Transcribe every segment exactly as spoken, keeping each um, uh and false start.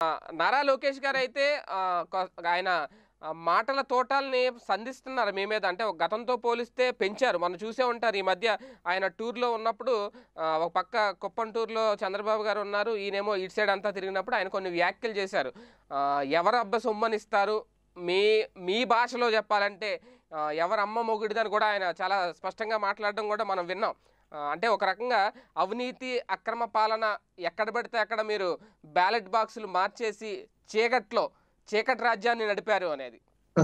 నారా లోకేష్ గారైతే ఆహ్, కొ ఆయన ఆహ్, మాటల తోటాల్ని సంధిస్తున్నారు మీ మీద. అంటే ఒక గతంతో పోలిస్తే పెంచారు. మొన్న చూసే ఉంటారు ఈ మధ్య ఆయన టూర్‌లో ఉన్నప్పుడు ఆహ్, ఒక పక్క కుప్పం టూర్‌లో చంద్రబాబు గారు ఉన్నారు. ఈయనేమో ఇటు సైడ్ అంతా తిరిగినప్పుడు ఆయన కొన్ని వ్యాఖ్యలు చేశారు. ఆహ్, ఎవరు అబ్బ సొమ్మనిస్తారు? మీ మీ భాషలో చెప్పాలంటే ఆహ్, ఎవరు అమ్మ మొగుడిదని కూడా ఆయన చాలా స్పష్టంగా మాట్లాడడం కూడా మనం విన్నాం. ఆహ్, అంటే ఒక రకంగా అవినీతి, అక్రమ పాలన ఎక్కడ పడితే అక్కడ మీరు బ్యాలెట్ బాక్సులు మార్చేసి చీకట్లో చీకటి రాజ్యాన్ని నడిపారు అనేది.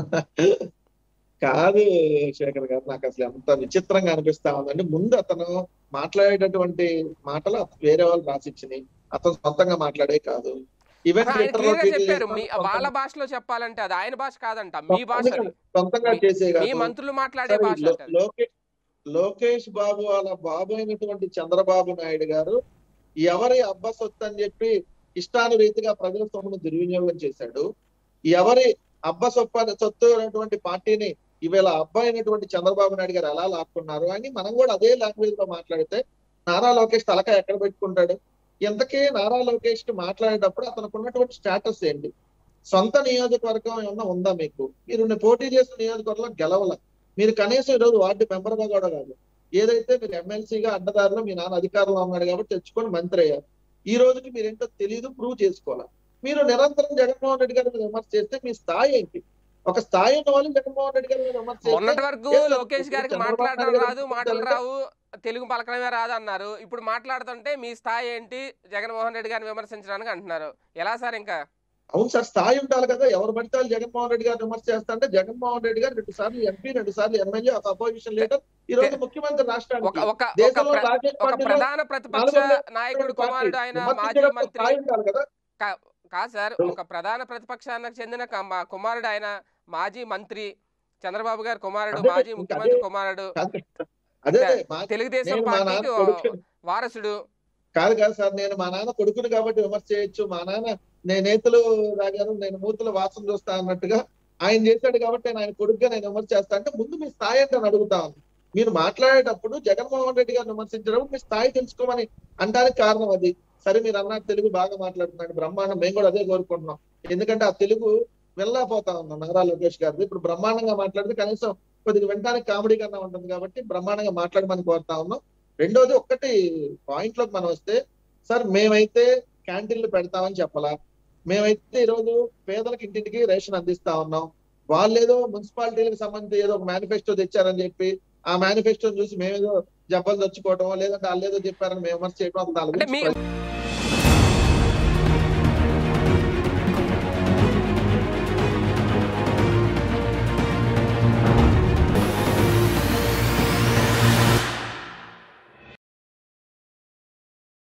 కాదు శేఖర్ గారు, నాకు అసలు ఎంత విచిత్రంగా అనిపిస్తా ఉందండి. ముందు అతను మాట్లాడేటటువంటి మాటలు వేరే వాళ్ళు రాసిచ్చినాయి, అతను సొంతంగా మాట్లాడే కాదు. ఈవెన్ అహా! ఆయన ట్విట్టర్ లో క్లియర్‌గా ట్వీట్లు చెప్పారు. మీ చేసిన వాళ్ళ సొంతంగా భాషలో చెప్పాలంటే అది ఆయన భాష కాదంట. మీ భాష అందుకని అది. సొంతంగా మీ చేసే మీ కాదు. మంత్రులు మాట్లాడే సరే భాష లో అంట అది. లోకే లోకేష్ బాబు వాళ్ళ బాబు అయినటువంటి చంద్రబాబు నాయుడు గారు ఎవరి అబ్బ సొత్తు అని చెప్పి ఇష్టానురీతిగా ప్రజల సొమ్మును దుర్వినియోగం చేశాడు. ఎవరి అబ్బ సొప్ప సొత్తు అనేటువంటి పార్టీని ఇవాళ అబ్బా అయినటువంటి చంద్రబాబు నాయుడు గారు ఎలా లాక్కున్నారు అని మనం కూడా అదే లాంగ్వేజ్ లో మాట్లాడితే నారా లోకేష్ తలకాయ ఎక్కడ పెట్టుకుంటాడు? ఇంతకీ నారా లోకేష్ కి మాట్లాడేటప్పుడు అతనికి ఉన్నటువంటి స్టేటస్ ఏంటి? సొంత నియోజకవర్గం ఏమన్నా ఉందా మీకు? మీరు పోటీ చేసిన నియోజకవర్గంలో గెలవల. మీరు కనీసం ఈరోజు వార్డు మెంబర్ గా కూడా కాదు. ఏదైతే మీరు ఎమ్మెల్సీగా అడ్డదారిలో మీ నాన్న అధికారంలో ఉన్నాడు కాబట్టి తెచ్చుకొని మంత్రి అయ్యారు. ఈ రోజుకి మీరేంటో తెలియదు, ప్రూవ్ చేసుకోవాలి. మీరు నిరంతరం జగన్మోహన్ రెడ్డి గారి మీద విమర్శ చేస్తే మీ స్థాయి ఏంటి? ఒక స్థాయి ఉన్న వాళ్ళు జగన్మోహన్ రెడ్డి గారి మీద విమర్శ చేస్తే మొన్నటి వరకు ఏం సార్ లోకేష్ ఇప్పుడు గారికి చంద్రబాబు మాట్లాడడం నాయుడు గారు రాదు, మాటలు విమర్శించాలంటే రావు, తెలుగు పలకడమే రాదన్నారు. ఇప్పుడు మాట్లాడుతుంటే మీ స్థాయి ఏంటి? జగన్మోహన్ రెడ్డి గారిని విమర్శించడానికి అంటున్నారు. ఎలా సార్ ఇంకా? అవును సార్, స్థాయి ఉండాలి కదా. ఎవరు పడితే వాళ్ళు జగన్మోహన్ రెడ్డి గారిని విమర్శ చేస్తా అంటే జగన్మోహన్ రెడ్డి గారు రెండు సార్లు ఎంపీ, రెండు సార్లు ఎమ్మెల్యే, ఒక అపోజిషన్ తె లీడర్, ఈ తె రోజు ముఖ్యమంత్రి ఒక రాష్ట్రానికి. ఒక ఒక దేశంలో ప్ర లార్జెస్ట్ ఒక పార్టీలో ప్రధాన ప్రతిపక్ష నాలుగో నాయకుడు పార్టీ కుమారుడు ఆయన మాజీ విమర్శించేటప్పుడు మంత్రి. స్థాయి ఉండాలి కదా. కా కాదు సార్. ఒక ప్రధాన ప్రతిపక్షానికి చెందిన క మా కుమారుడు ఆయన మాజీ మంత్రి. చంద్రబాబు గారి కుమారుడు, అదే మాజీ ఇంకా అదే ముఖ్యమంత్రి కుమారుడు. కాదు. అదే తె అదే మా తెలుగుదేశం నేను మా పార్టీకి నాన్న వ కొడుకు వారసుడు. కాదు కాదు సార్, నేను మా నాన్న కొడుకుని కాబట్టి విమర్శ చేయొచ్చు. మా నాన్న నేను నేతులు రాగాను, నేను మూతుల వాసన చూస్తా అన్నట్టుగా ఆయన చేశాడు కాబట్టి నేను ఆయన కొడుకుగా నేను విమర్శ చేస్తా అంటే ముందు మీ స్థాయి అంటే అని అడుగుతా ఉన్నాను. మీరు మాట్లాడేటప్పుడు జగన్మోహన్ రెడ్డి గారిని విమర్శించినప్పుడు మీ స్థాయి తెలుసుకోమని అంటానికి కారణం అది. సరే మీరు అన్నారు తెలుగు బాగా మాట్లాడుతున్నాడు, బ్రహ్మాండం, మేము కూడా అదే కోరుకుంటున్నాం. ఎందుకంటే ఆ తెలుగు వెళ్ళకపోతా ఉన్నాం నారా లోకేష్ గారిది. ఇప్పుడు బ్రహ్మాండంగా మాట్లాడితే కనీసం కొద్దిగా వినడానికి కామెడీ కన్నా ఉంటుంది కాబట్టి బ్రహ్మాండంగా మాట్లాడమని కోరుతా ఉన్నాం. రెండోది ఒక్కటి పాయింట్ లోకి మనం వస్తే, సార్ మేమైతే క్యాంటీన్లు పెడతామని చెప్పలా. మేమైతే ఈరోజు పేదలకు ఇంటింటికి రేషన్ అందిస్తా ఉన్నాం. వాళ్ళు ఏదో మున్సిపాలిటీలకు సంబంధించి ఏదో ఒక మేనిఫెస్టో తెచ్చారని చెప్పి ఆ మేనిఫెస్టోని చూసి మేమేదో జబ్బలు తెచ్చుకోవటం, లేదంటే వాళ్ళు ఏదో చెప్పారని మేము విమర్శ చేయడం, దాని అంటే గురించి మీ